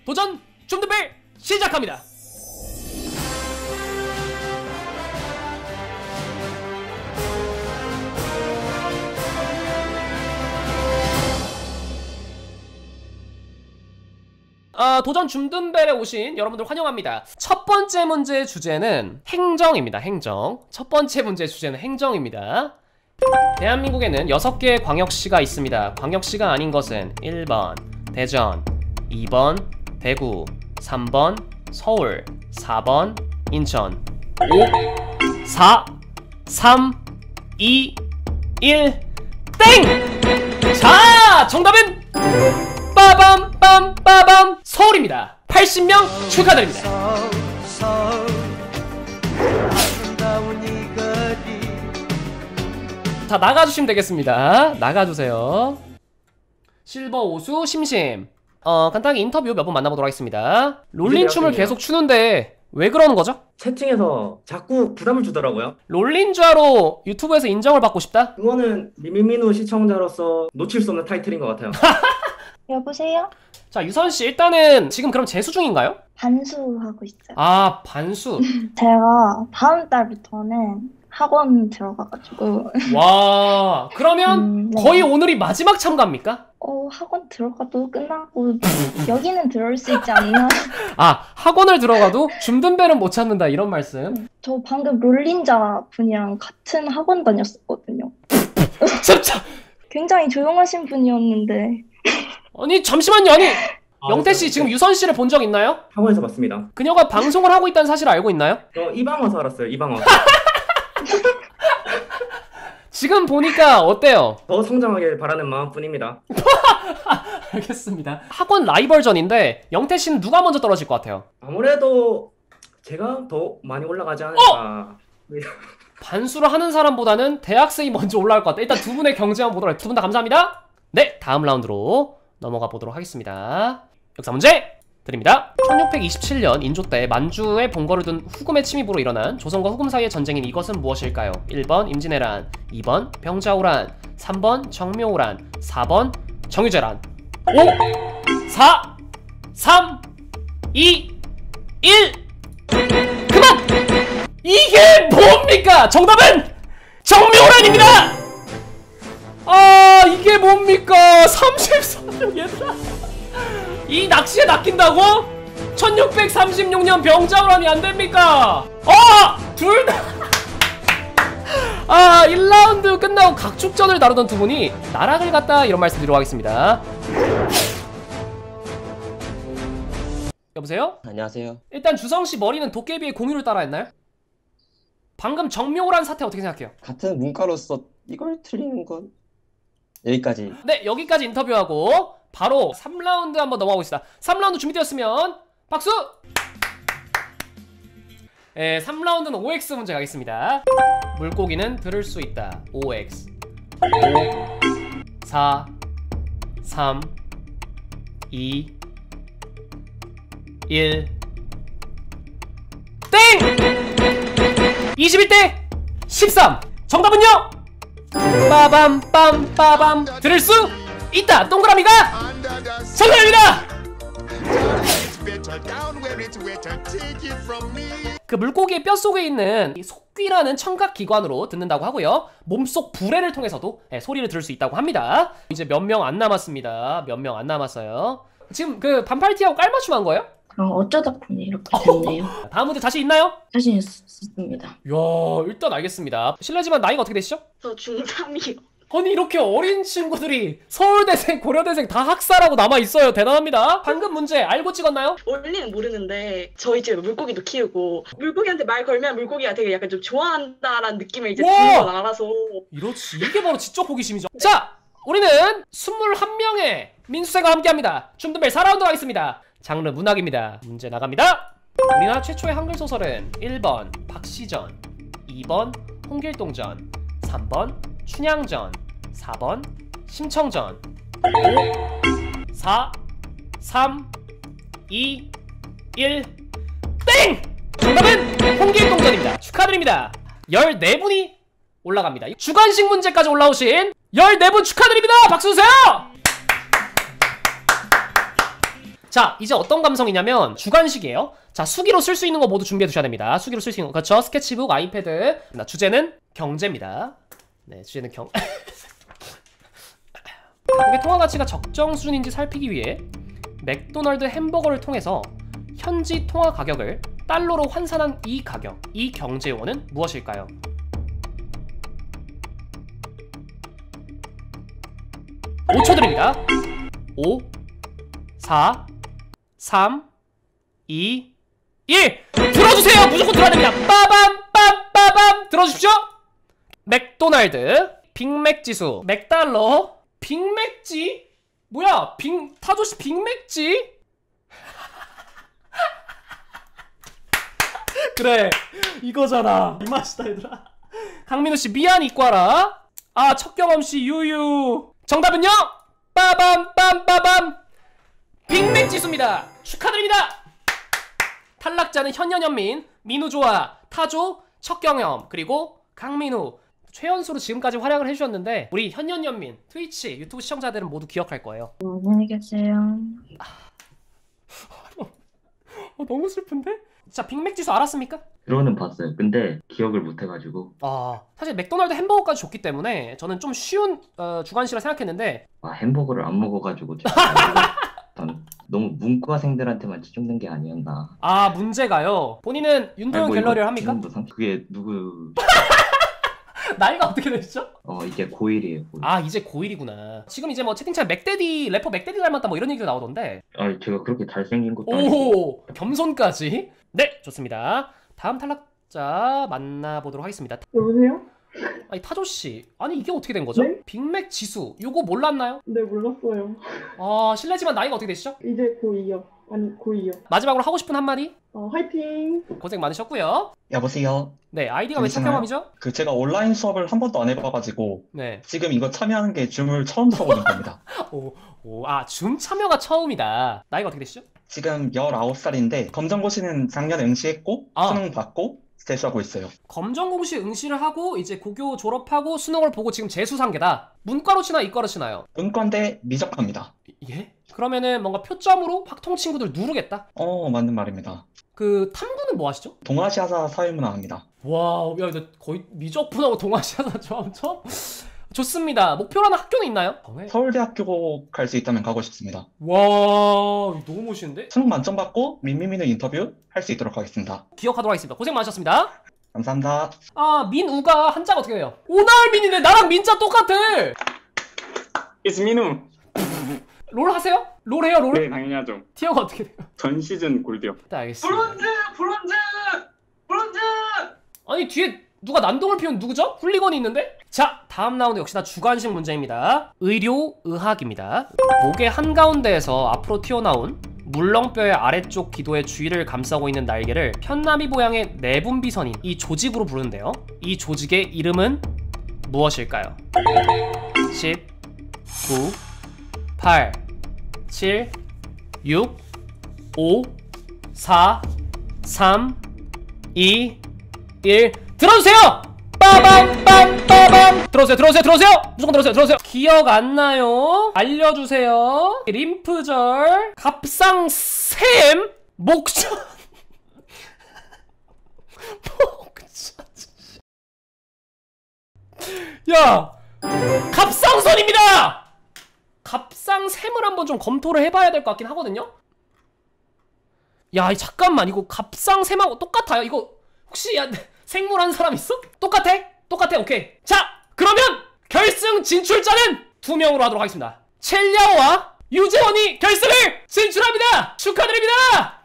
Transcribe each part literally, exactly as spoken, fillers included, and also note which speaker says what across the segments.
Speaker 1: 도전 줌드벨 시작합니다. 아, 도전 줌든벨에 오신 여러분들 환영합니다. 첫 번째 문제의 주제는 행정입니다. 행정. 첫 번째 문제의 주제는 행정입니다. 대한민국에는 여섯 개의 광역시가 있습니다. 광역시가 아닌 것은 일 번 대전, 이 번 대구, 삼 번 서울, 사 번 인천. 오, 사, 삼, 이, 일, 땡! 자, 정답은 빠밤 빰 빠밤 서울입니다. 팔십 명 축하드립니다. 자, 나가주시면 되겠습니다. 나가주세요. 실버 오수 심심. 어, 간단하게 인터뷰 몇 분 만나보도록 하겠습니다. 롤린 춤을 계속 추는데 왜 그러는 거죠?
Speaker 2: 채팅에서 자꾸 부담을 주더라고요.
Speaker 1: 롤린좌로 유튜브에서 인정을 받고 싶다?
Speaker 2: 그거는 미미민우 시청자로서 놓칠 수 없는 타이틀인 것 같아요.
Speaker 3: 여보세요?
Speaker 1: 자, 유선씨 일단은 지금 그럼 재수 중인가요?
Speaker 3: 반수하고 있어요.
Speaker 1: 아, 반수.
Speaker 3: 제가 다음 달부터는 학원 들어가가지고
Speaker 1: 와, 그러면
Speaker 3: 음, 네.
Speaker 1: 거의 오늘이 마지막 참가입니까?
Speaker 3: 어 학원 들어가도 끝나고 여기는 들어올 수 있지 않나?
Speaker 1: 아, 학원을 들어가도 줌든벨은 못 찾는다 이런 말씀.
Speaker 3: 저 방금 롤린자 분이랑 같은 학원 다녔었거든요.
Speaker 1: 진짜.
Speaker 3: 굉장히 조용하신 분이었는데.
Speaker 1: 아니, 잠시만요. 아니,
Speaker 2: 아,
Speaker 1: 영태씨 지금 유선씨를 본 적 있나요?
Speaker 2: 학원에서 봤습니다.
Speaker 1: 그녀가 방송을 하고 있다는 사실을 알고 있나요?
Speaker 2: 저 이방 와서 알았어요. 이방 와서.
Speaker 1: 지금 보니까 어때요?
Speaker 2: 더 성장하길 바라는 마음뿐입니다.
Speaker 1: 알겠습니다. 학원 라이벌전인데 영태씨는 누가 먼저 떨어질 것 같아요?
Speaker 2: 아무래도 제가 더 많이 올라가지 않을까.
Speaker 1: 반수를 하는 사람보다는 대학생이 먼저 올라올 것 같다. 일단 두 분의 경쟁 한번 보도록. 두 분 다 감사합니다. 네, 다음 라운드로 넘어가 보도록 하겠습니다. 역사 문제 드립니다. 천육백이십칠 년 인조 때 만주에 본거를 둔 후금의 침입으로 일어난 조선과 후금 사이의 전쟁인 이것은 무엇일까요? 일 번 임진왜란, 이 번 병자호란, 삼 번 정묘호란, 사 번 정유재란. 오, 사, 삼, 이, 일. 그만! 이게 뭡니까? 정답은 정묘호란입니다! 아, 이게 뭡니까? 삼십사 년 얘들아. 이 낚시에 낚인다고? 천육백삼십육 년 병자호란이 안됩니까? 아! 둘 다! 아, 일 라운드 끝나고 각축전을 다루던 두 분이 나락을 갔다 이런 말씀 드리도록 하겠습니다. 여보세요?
Speaker 4: 안녕하세요.
Speaker 1: 일단 주성씨 머리는 도깨비의 공유를 따라 했나요? 방금 정묘호란 사태 어떻게 생각해요?
Speaker 4: 같은 문과로서 이걸 틀리는 건 여기까지.
Speaker 1: 네, 여기까지 인터뷰하고 바로 삼 라운드 한번 넘어가겠습니다. 삼 라운드 준비되었으면 박수! 네, 삼 라운드는 오 엑스 문제 가겠습니다. 물고기는 들을 수 있다. 오 엑스. 오, 사, 삼, 이, 일. 땡! 이십일 대 십삼. 정답은요? 빠밤 빰 빠밤. 들을 수 있다. 동그라미가 정답입니다. 그 물고기의 뼛속에 있는 이 속귀라는 청각기관으로 듣는다고 하고요. 몸속 불에를 통해서도 네, 소리를 들을 수 있다고 합니다. 이제 몇 명 안 남았습니다. 몇 명 안 남았어요. 지금 그 반팔티하고 깔맞춤 한 거예요?
Speaker 3: 그럼 어쩌다 보니 이렇게 됐네요.
Speaker 1: 다음 문제 자신 있나요?
Speaker 3: 자신 있습니다.
Speaker 1: 이야, 일단 알겠습니다. 실례지만 나이가 어떻게 되시죠?
Speaker 5: 저 중삼이요.
Speaker 1: 아니, 이렇게 어린 친구들이 서울대생, 고려대생 다 학사라고 남아있어요. 대단합니다. 방금 문제 알고 찍었나요?
Speaker 5: 원리는 모르는데 저희 집에 물고기도 키우고 물고기한테 말 걸면 물고기가 되게 약간 좀 좋아한다라는 느낌을 이제
Speaker 1: 와!
Speaker 5: 주는 걸 알아서.
Speaker 1: 이렇지, 이게 바로 지적 호기심이죠. 자, 우리는 이십일 명의 민수생과 함께합니다. 줌든벨 사 라운드 가겠습니다. 장르 문학입니다. 문제 나갑니다. 우리나라 최초의 한글 소설은 일 번 박시전, 이 번 홍길동전, 삼 번 춘향전, 사 번 심청전. 오, 사, 삼, 이, 일. 땡! 정답은 홍길동전입니다. 축하드립니다. 열네 분이 올라갑니다. 주관식 문제까지 올라오신 열네 분 축하드립니다. 박수 주세요. 자, 이제 어떤 감성이냐면 주관식이에요. 자, 수기로 쓸 수 있는 거 모두 준비해 두셔야 됩니다. 수기로 쓸 수 있는 거. 그렇죠. 스케치북, 아이패드. 주제는 경제입니다. 네, 주제는 경... 가격의 통화 가치가 적정 수준인지 살피기 위해 맥도날드 햄버거를 통해서 현지 통화 가격을 달러로 환산한 이 가격, 이 경제 용어는 무엇일까요? 오 초 드립니다. 오, 사, 삼, 이, 일. 들어주세요. 무조건 들어야 됩니다. 빠밤 빰 빠밤. 들어주십시오. 맥도날드 빅맥 지수 맥달러 빅맥지? 뭐야? 빅 타조씨 빅맥지? 그래 이거잖아. 이 맛이다 얘들아. 강민우씨 미안 이과라. 아 척경엄씨 유유. 정답은요? 빠밤 빰 빠밤 빅맥 지수입니다. 축하드립니다. 탈락자는 현현현민, 민우조아, 타조, 척경엄 그리고 강민우. 최연소로 지금까지 활약을 해주셨는데 우리 현현현민 트위치 유튜브 시청자들은 모두 기억할 거예요.
Speaker 3: 안녕히 계세요.
Speaker 1: 어, 너무 슬픈데? 자, 빅맥 지수 알았습니까?
Speaker 6: 들어는 봤어요. 근데 기억을 못 해가지고.
Speaker 1: 아, 사실 맥도날드 햄버거까지 줬기 때문에 저는 좀 쉬운 어, 주관식이라 생각했는데
Speaker 6: 아, 햄버거를 안 먹어가지고 제가 일단 너무 문과생들한테만 집중된 게 아니었나.
Speaker 1: 아 문제가요. 본인은 윤도현
Speaker 6: 아니, 뭐
Speaker 1: 갤러리를
Speaker 6: 이거
Speaker 1: 합니까?
Speaker 6: 지금도 상... 그게 누구...
Speaker 1: 나이가 어떻게 되시죠?
Speaker 6: 어 이제 고일이에요. 고일.
Speaker 1: 아 이제 고일이구나. 지금 이제 뭐 채팅창에 맥데디 래퍼 맥데디 닮았다 뭐 이런 얘기도 나오던데.
Speaker 6: 아 제가 그렇게 잘생긴 것도 아니고.
Speaker 1: 오 겸손까지. 네 좋습니다. 다음 탈락자 만나보도록 하겠습니다.
Speaker 7: 여보세요?
Speaker 1: 아니 타조씨 아니 이게 어떻게 된 거죠?
Speaker 7: 네?
Speaker 1: 빅맥 지수 요거 몰랐나요?
Speaker 7: 네, 몰랐어요.
Speaker 1: 아 실례지만 나이가 어떻게 되시죠?
Speaker 7: 이제 고이요. 아니, 고이요.
Speaker 1: 마지막으로 하고 싶은 한마디?
Speaker 7: 어, 화이팅!
Speaker 1: 고생 많으셨고요.
Speaker 8: 여보세요.
Speaker 1: 네 아이디가 왜
Speaker 8: 괜찮아요?
Speaker 1: 척경함이죠?
Speaker 8: 그 제가 온라인 수업을 한 번도 안 해봐가지고
Speaker 1: 네.
Speaker 8: 지금 이거 참여하는 게 줌을 처음 타보는 겁니다.
Speaker 1: 오, 오, 아, 줌 참여가 처음이다. 나이가 어떻게 되시죠?
Speaker 8: 지금 열아홉 살인데 검정고시는 작년에 응시했고
Speaker 1: 아.
Speaker 8: 수능 받고 재수하고 있어요.
Speaker 1: 검정고시 응시를 하고 이제 고교 졸업하고 수능을 보고 지금 재수 상계다. 문과로 치나 이과로 치나요?
Speaker 8: 문과인데 미적합니다.
Speaker 1: 예? 그러면은 뭔가 표점으로 확통 친구들 누르겠다?
Speaker 8: 어, 맞는 말입니다.
Speaker 1: 그 탐구는 뭐 하시죠?
Speaker 8: 동아시아사 사회문화입니다.
Speaker 1: 와, 야, 너 거의 미적분하고 동아시아사 처음 처음? 좋습니다. 목표라는 학교는 있나요? 네.
Speaker 8: 서울대학교 갈 수 있다면 가고 싶습니다.
Speaker 1: 와, 너무 멋있는데?
Speaker 8: 수능 만점 받고 민미민우 인터뷰 할 수 있도록 하겠습니다.
Speaker 1: 기억하도록 하겠습니다. 고생 많으셨습니다.
Speaker 8: 감사합니다.
Speaker 1: 아, 민우가 한자가 어떻게 돼요? 오나을민이네. 나랑 민자 똑같아.
Speaker 9: It's 민우.
Speaker 1: 롤 하세요? 롤 해요, 롤?
Speaker 9: 네, 당연히 하죠.
Speaker 1: 티어가 어떻게 돼요?
Speaker 9: 전 시즌 골드요.
Speaker 1: 네, 알겠습니다.
Speaker 2: 브론즈! 브론즈! 브론즈!
Speaker 1: 아니 뒤에 누가 난동을 피운 누구죠? 훌리건이 있는데? 자 다음 라운드 역시나 주관식 문제입니다. 의료 의학입니다. 목의 한가운데에서 앞으로 튀어나온 물렁뼈의 아래쪽 기도의 주위를 감싸고 있는 날개를 편나비 모양의 내분비선인 이 조직으로 부르는데요. 이 조직의 이름은 무엇일까요? 십, 구, 팔, 칠, 육, 오, 사, 삼, 이, 일 들어주세요! 빠밤 빰 빠밤 들어오세요 들어오세요 들어오세요 무조건 들어오세요 들어오세요. 기억 안 나요? 알려주세요. 림프절 갑상샘 목전 목전 야 갑상선입니다. 갑상샘을 한번 좀 검토를 해봐야 될 것 같긴 하거든요. 야 잠깐만 이거 갑상샘하고 똑같아요? 이거 혹시 야 생물 한 사람 있어? 똑같아? 똑같아 오케이. 자 그러면 결승 진출자는 두 명으로 하도록 하겠습니다. 첼야오와 유재원이 결승을 진출합니다. 축하드립니다.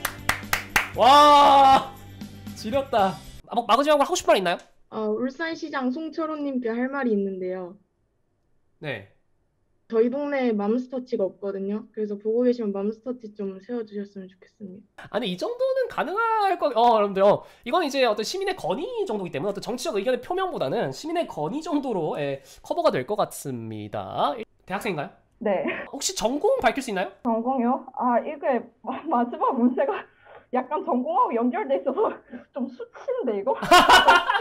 Speaker 1: 와 지렸다. 아, 뭐 마지막으로 하고 싶은 말 있나요?
Speaker 7: 어, 울산시장 송철호님께 할 말이 있는데요.
Speaker 1: 네.
Speaker 7: 저희 동네에 맘스터치가 없거든요. 그래서 보고 계시면 맘스터치 좀 세워주셨으면 좋겠습니다.
Speaker 1: 아니 이 정도는 가능할 거. 어 여러분들요 이건 이제 어떤 시민의 건의 정도이기 때문에 어떤 정치적 의견의 표명보다는 시민의 건의 정도로 예, 커버가 될 것 같습니다. 대학생인가요?
Speaker 10: 네.
Speaker 1: 혹시 전공 밝힐 수 있나요?
Speaker 10: 전공이요? 아, 이게 마- 마지막 문제가 약간 전공하고 연결돼 있어서 좀 수치인데 이거?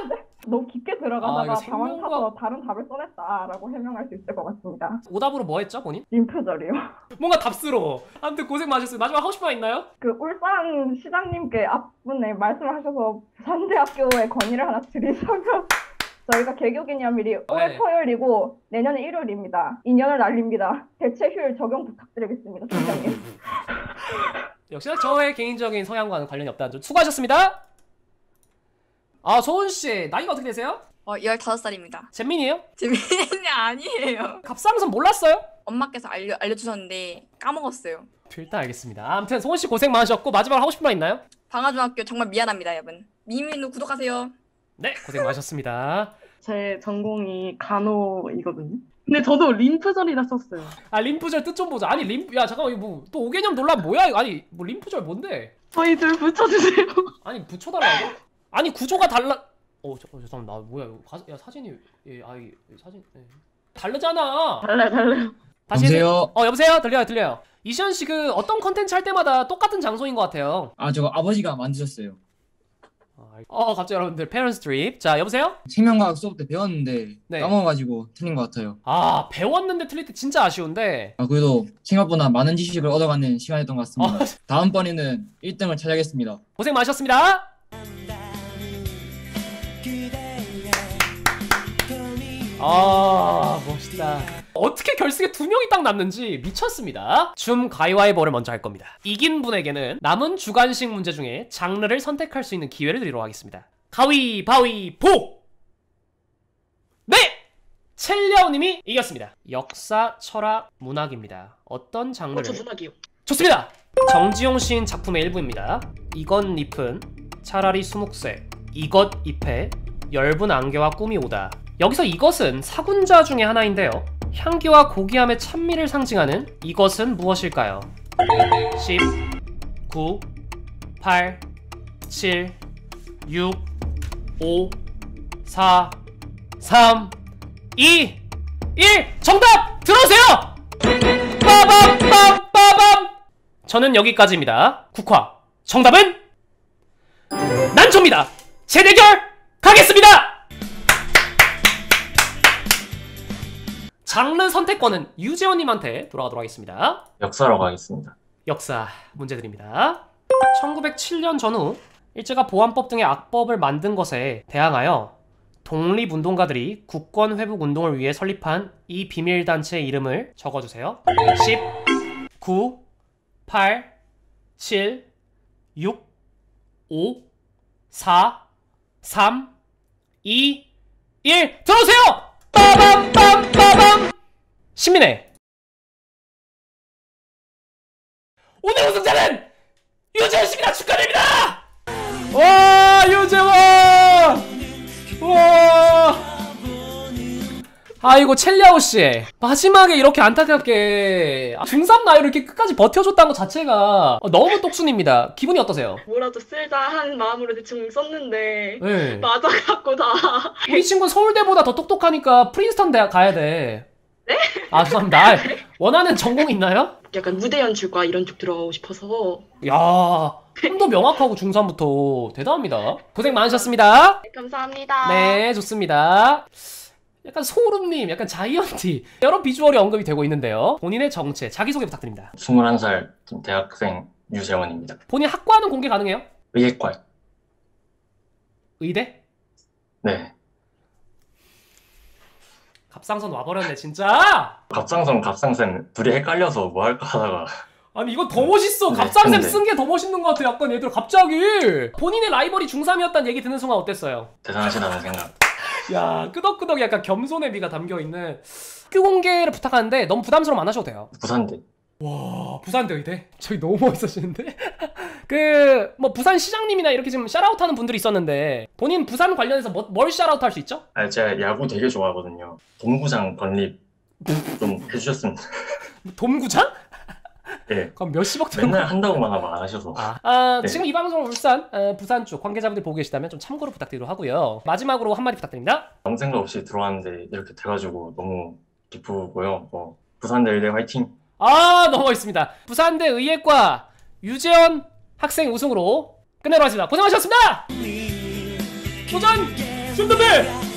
Speaker 10: 너무 깊게
Speaker 1: 아, 이거
Speaker 10: 들어가다가
Speaker 1: 생명과-
Speaker 10: 당황해서 다른 답을 써냈다라고 해명할 수 있을 것 같습니다.
Speaker 1: 오답으로 뭐 했죠 본인?
Speaker 10: 림프절이요.
Speaker 1: 뭔가 답스러워. 아무튼 고생 많으셨어요. 마지막 하고 싶은 말 있나요?
Speaker 10: 그 울산 시장님께 앞분에 말씀하셔서 부산대학교에 건의를 하나 드리자면 저희가 개교 기념일이 올해
Speaker 1: 네.
Speaker 10: 토요일이고 내년에 일요일입니다. 이 년을 날립니다. 대체 휴일 적용 부탁드리겠습니다, 팀장님.
Speaker 1: 역시나 저의 개인적인 성향과는 관련이 없다는 점 수고하셨습니다. 아 소은씨 나이가 어떻게 되세요?
Speaker 11: 어, 열다섯 살입니다.
Speaker 1: 잼민이에요?
Speaker 11: 재민이 아니에요.
Speaker 1: 갑상선 몰랐어요?
Speaker 11: 엄마께서 알려, 알려주셨는데 까먹었어요.
Speaker 1: 일단 알겠습니다. 아무튼 소은씨 고생 많으셨고 마지막으로 하고 싶은 말 있나요?
Speaker 11: 방아중학교 정말 미안합니다, 여러분. 미미누 구독하세요.
Speaker 1: 네 고생 많으셨습니다.
Speaker 7: 제 전공이 간호이거든요. 근데 저도 림프절이라 썼어요.
Speaker 1: 아 림프절 뜻 좀 보자. 아니 림프 야 잠깐만 이거 뭐 또 오개념 논란 뭐야 이거. 아니 뭐 림프절 뭔데?
Speaker 7: 저희들 붙여주세요.
Speaker 1: 아니 붙여달라고? 아니 구조가 달라. 어, 저, 어 잠깐만 나 뭐야 이거 가, 야 사진이 예, 아 이 사진 예. 다르잖아.
Speaker 7: 달라요, 달라요.
Speaker 1: 다시
Speaker 12: 여보세요?
Speaker 1: 어 여보세요 들려요 들려요. 이시연 씨 그 어떤 컨텐츠 할 때마다 똑같은 장소인 것 같아요.
Speaker 12: 아 저거 아버지가 만드셨어요.
Speaker 1: 어 갑자기 여러분들 페런스 트립. 자 여보세요?
Speaker 12: 생명과학 수업 때 배웠는데
Speaker 1: 네.
Speaker 12: 까먹어가지고 틀린 것 같아요.
Speaker 1: 아 배웠는데 틀릴 때 진짜 아쉬운데.
Speaker 12: 아 그래도 생각보다 많은 지식을 얻어가는 시간이었던 것 같습니다.
Speaker 1: 어.
Speaker 12: 다음번에는 일 등을 차지하겠습니다.
Speaker 1: 고생 많으셨습니다. 아 멋있다. 어떻게 결승에 두 명이 딱 남는지 미쳤습니다. 줌 가위바위보를 먼저 할 겁니다. 이긴 분에게는 남은 주관식 문제 중에 장르를 선택할 수 있는 기회를 드리도록 하겠습니다. 가위바위보! 네! 첼리아오님이 이겼습니다. 역사, 철학, 문학입니다. 어떤
Speaker 5: 어,
Speaker 1: 장르를?
Speaker 5: 저 문학이요.
Speaker 1: 좋습니다. 정지용 시인 작품의 일부입니다. 이것 잎은 차라리 수묵새, 이것 잎에 엷은 안개와 꿈이 오다. 여기서 이것은 사군자 중에 하나인데요. 향기와 고귀함의 찬미를 상징하는 이것은 무엇일까요? 십, 구, 팔, 칠, 육, 오, 사, 삼, 이, 일 정답! 들어오세요! 빠밤 빰 빠밤! 저는 여기까지입니다. 국화 정답은 난초입니다. 재대결 가겠습니다. 장르 선택권은 유재원님한테 돌아가도록 하겠습니다.
Speaker 13: 역사로 가겠습니다.
Speaker 1: 역사 문제 드립니다. 천구백칠 년 전후 일제가 보안법 등의 악법을 만든 것에 대항하여 독립운동가들이 국권회복운동을 위해 설립한 이 비밀단체의 이름을 적어주세요. 십, 구, 팔, 칠, 육, 오, 사, 삼, 이, 일 들어오세요! 빠밤 빰 빠밤! 신민혜 오늘 우승자는 유재원 씨입니다. 축하드립니다. 와 유재원 와 아이고 첼리아오씨 마지막에 이렇게 안타깝게 중삼 나이로 이렇게 끝까지 버텨줬다는 것 자체가 너무 똑순입니다. 기분이 어떠세요?
Speaker 5: 뭐라도 쓸자 하는 마음으로 대충 썼는데
Speaker 1: 네.
Speaker 5: 맞아갖고 다.
Speaker 1: 우리 친구는 서울대보다 더 똑똑하니까 프린스턴 대학 가야 돼.
Speaker 5: 네?
Speaker 1: 아 죄송합니다. 원하는 전공 있나요?
Speaker 5: 약간 무대 연출과 이런 쪽 들어가고 싶어서.
Speaker 1: 야 좀더 명확하고 중삼부터 대단합니다. 고생 많으셨습니다.
Speaker 5: 네, 감사합니다.
Speaker 1: 네 좋습니다. 약간 소름님, 약간 자이언티 여러 비주얼이 언급이 되고 있는데요. 본인의 정체, 자기소개 부탁드립니다.
Speaker 13: 스물한 살 대학생 유재원입니다.
Speaker 1: 본인 학과는 공개 가능해요?
Speaker 13: 의예과.
Speaker 1: 의대?
Speaker 13: 네.
Speaker 1: 갑상선 와버렸네 진짜.
Speaker 13: 갑상선, 갑상샘 둘이 헷갈려서 뭐 할까 하다가
Speaker 1: 아니 이거 더 멋있어.
Speaker 13: 네,
Speaker 1: 갑상샘
Speaker 13: 근데.
Speaker 1: 쓴 게 더 멋있는 것 같아. 약간 얘들 갑자기 본인의 라이벌이 중삼이었다는 얘기 듣는 순간 어땠어요?
Speaker 13: 대단하시다는 생각.
Speaker 1: 야 끄덕끄덕 약간 겸손의 미가 담겨있는 학교 공개를 부탁하는데 너무 부담스러움 안 하셔도 돼요.
Speaker 13: 부산대.
Speaker 1: 와 부산대 의대? 저기 너무 멋있으시는데? 그 뭐 부산 시장님이나 이렇게 지금 샤라웃하는 분들이 있었는데 본인 부산 관련해서 뭐, 뭘 샤라웃 할 수 있죠?
Speaker 13: 아 제가 야구 되게 좋아하거든요. 동구장 건립 좀 해주셨으면.
Speaker 1: 돔구장?
Speaker 13: 네.
Speaker 1: 그럼 몇십억 들어?
Speaker 13: 맨날 한다고만 하면 안 하셔서.
Speaker 1: 아, 아
Speaker 13: 네.
Speaker 1: 지금 이 방송 울산, 어, 부산 쪽 관계자분들 보고 계시다면 좀 참고로 부탁드리도록 하고요. 마지막으로 한마디 부탁드립니다.
Speaker 13: 아무 생각 없이 들어왔는데 이렇게 돼가지고 너무 기쁘고요. 뭐 부산대 의대 화이팅!
Speaker 1: 아 너무 멋있습니다. 부산대 의예과 유재원 학생 우승으로 끝내도록 하겠습니다. 고생하셨습니다. 도전 슌더벨!